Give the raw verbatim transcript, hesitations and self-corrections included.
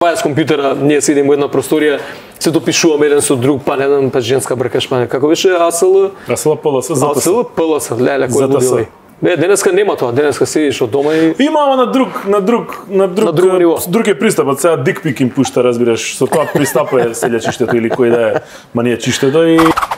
Баја с компјутера, ние седиме во една просторија, се допишуваме еден со друг, па не знам, па женска бркаш, па како беше АСЛ? АСЛ, ПЛС, ЗТС. АСЛ, ПЛС, леле, кој лудило. Не, денеска нема тоа, денеска седиш од дома и има ама на друг, на друг, на друг, на друго ниво. Друг е пристапот, сега дикпик им пушта, разбираш, со тоа пристапува селја чиштето или кој да е, ма ние чиштето и